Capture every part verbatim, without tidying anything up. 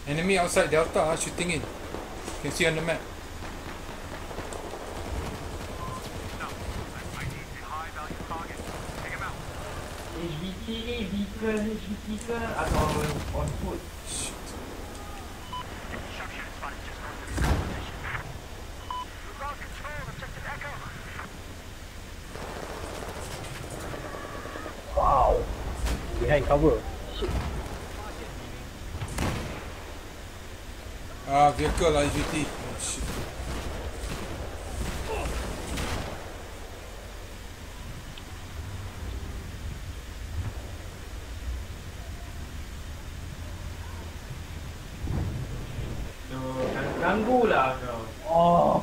Enemy outside Delta uh, shooting in. You can see on the map. H B T ni vehicle H B T ke atau on foot? Shit. Wow. Behind cover. Shit. Ah, vehicle H V T. Oh shit. Ganggu lah kau. Oh.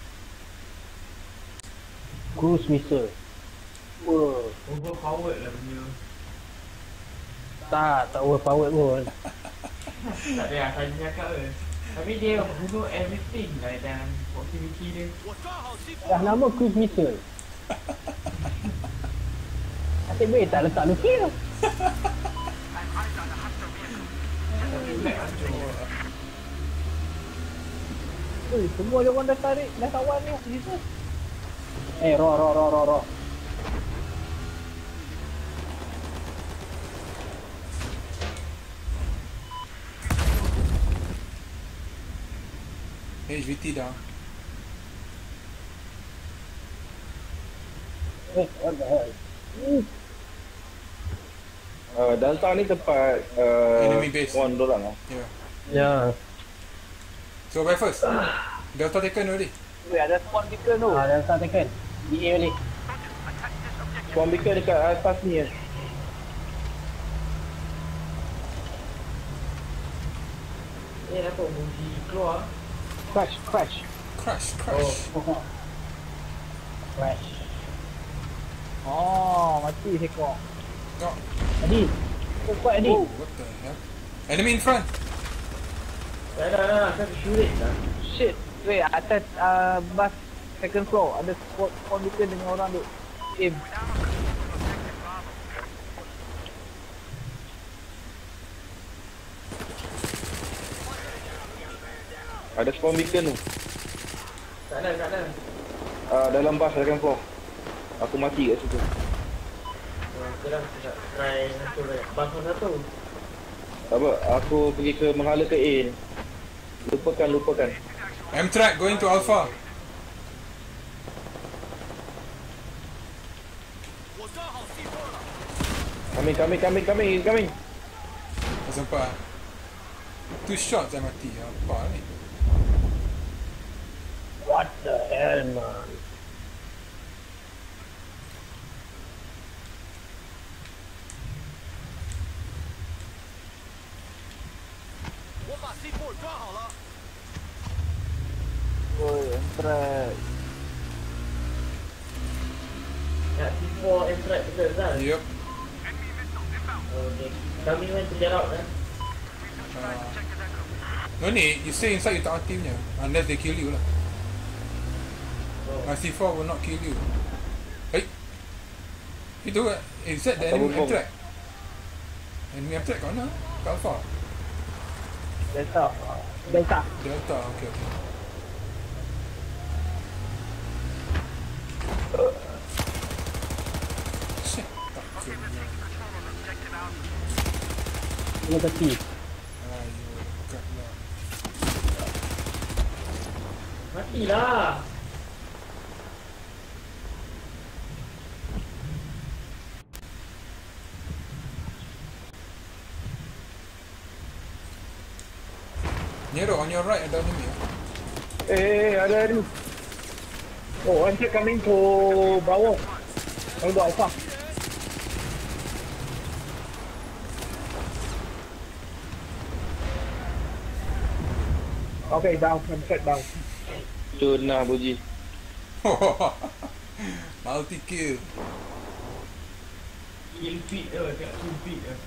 Cruise missile. Wah. Overpowered lah punya. Tak, tak overpowered pun. Tak ada yang tadi cakap ke. Tapi dia bunuh everything lah dalam proximity dia. Dah nama cruise missile. Asyik baik tak letak nukil. Eh, semua dia orang dah tarik, dah kawan ni. Jesus. Eh, roh, roh, roh, roh, roh. H V T dah. Eh, what the hell? Uh. Uh, Delta ni tempat uh, Enemy base. one dorang lah. Yeah. Ya. So where first? Delta taken already. Weh, ada spawn beacon tu. Ah, dah start taken. D A balik. Spawn beacon dekat atas ni eh. Eh, apa Muji keluar? Crash, crash. Crash, crash. Oh. Crash. Oh, mati sekor. Oh, Adi. Oh, kuat Adi. oh, what the hell? Enemy in front. Dah dah dah, saya shoot dah. Shit. Weh, atas uh, bus second floor. Ada spawn, spawn beacon dengan orang duk aim. Ada spawn beacon tu. Tak ada, tak ada. Uh, dalam bus second floor. Aku mati kat situ. Okay lah, kita nak try satu lagi. Bangsa satu. Tak apa, aku pergi ke menghala ke A ni. Lupakan, lupakan. M-Track going to Alpha. Coming, coming, coming, coming, coming. Tak sempat. Two shots dah mati. Apa ni? What the hell, man? Oh, entret. Ya, T four M-Track betul Zal? Yup. Okay. Kami main terjarap kan? Uh, no need, you stay inside, you tak mati punya. Unless they kill you lah. Oh. My C four will not kill you. Hey. Itu kan? Is that the Apa enemy bom? M-Track? Enemy M-Track kat mana? Kat Alpha? Delta. Delta. Delta, okay, okay. Shit, tak kill you. Dia tepi. Ayo, kat lah. Matilah! Nero, on your right ada enemy. Eh, eh, ada ni. Oh, I'm just coming to bawah. Coming to Alpha. Okay, down. I'm set down. Cuna, Buji. Multi kill. Kill feed tu, tengok kill feed tu.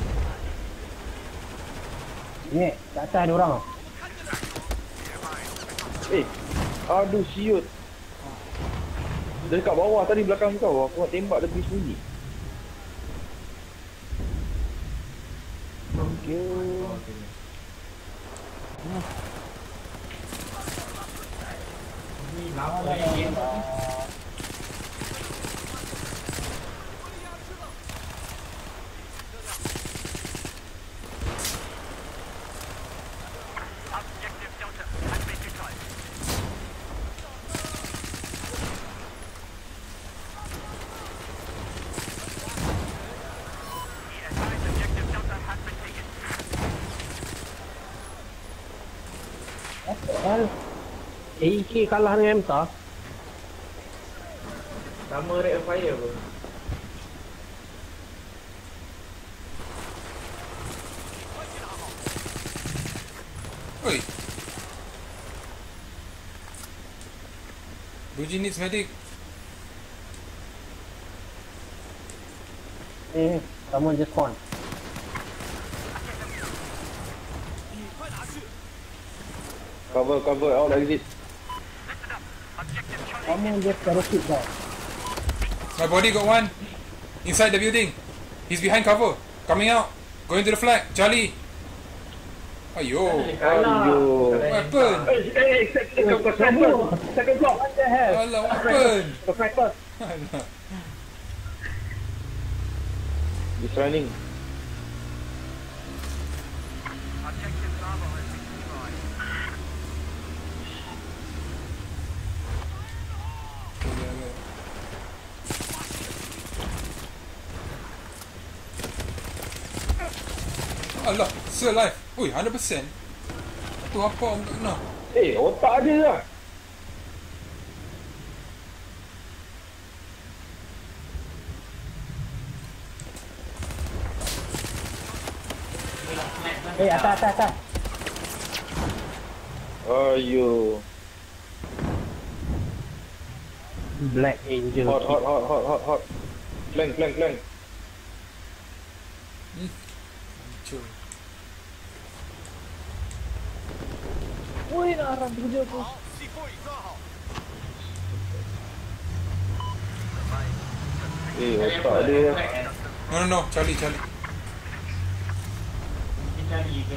Ni, kat atas ada orang. Eh, aduh siut. Dia dekat bawah tadi belakang kau. Aku nak tembak dia pergi sembunyi. Thank you. Ni lama lagi. Hal A E K kalah dengan M T A. Sama rate of fire pun. Oi. Buji needs medic. Eh, someone just spawn. Cover, cover, out exit. Someone just parachute down. My body got one. Inside the building. He's behind cover. Coming out. Going to the flag. Charlie. Ayo. Ayo. What happened? Eh, eh, second block, second block. Second block. What the hell? Alah, what happened? The sniper. Alah. He's running. Alah, still alive. Ui, one hundred percent. Tu apa orang tak kena? Eh, otak dia lah. Eh, atas, atas, atas. Ayo. Black Angel. Hot, hot, hot, hot, hot, hot. Flank, flank, flank. Hancur. Woi, nak arah kerja aku. Eh, otak dia. No, no, no. Charlie, Charlie. Kita cari ke.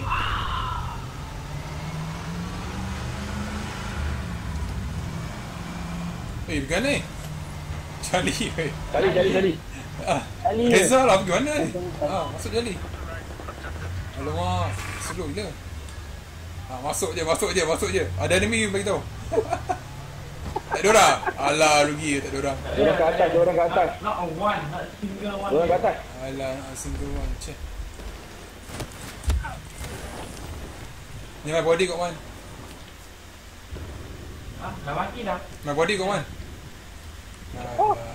Eh, pergi mana ni? Charlie, weh. Cari, cari, cari. Ah, Charlie. Reza lah, pergi mana ni? Ah, masuk Charlie. Alamak, slow gila. Ah, masuk je, masuk je, masuk je. Ada enemy bagi tahu. Tak ada orang. Alah, rugi tak ada orang. Orang kat atas, orang kat atas. Not a one, not a single one. Orang kat atas. Alah, nak single one. Cek. Ni my body got one. Ah, dah mati dah. My body got one. Oh. Alah.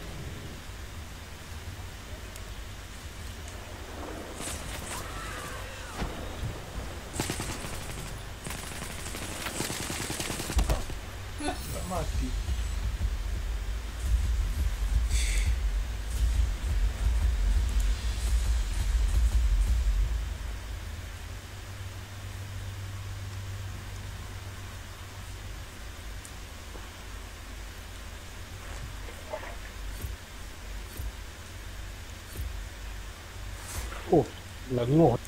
Tak mati. Oh, lenguh